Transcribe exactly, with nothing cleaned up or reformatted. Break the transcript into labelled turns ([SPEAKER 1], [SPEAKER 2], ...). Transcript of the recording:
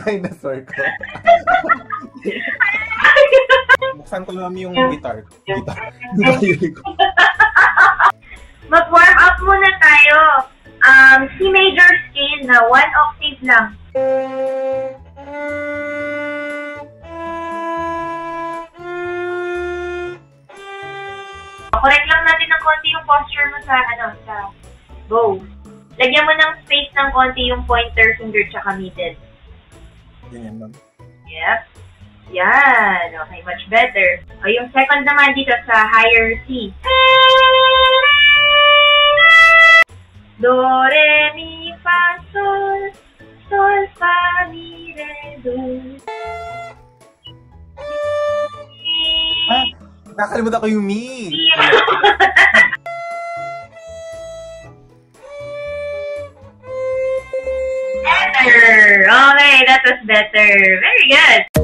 [SPEAKER 1] dinosaur ko. Buksan ko lang yung guitar. Guitar. Guitar ko.
[SPEAKER 2] Mag-warm up muna tayo. Um, C major scale na one octave lang. Correct lang natin ng konti yung posture mo sa, ano, sa bow. Lagyan mo ng space ng konti yung pointer finger tsaka middle.
[SPEAKER 1] Ganyan, ma'am.
[SPEAKER 2] Yep. Yan. Okay, much better. O, yung second naman dito sa higher C. Do, re, mi, fa, sol. Sol, fa, mi, re, do.
[SPEAKER 1] Ah, nakalimutan ko yung mi.
[SPEAKER 2] Better. Okay, that was better. Very good.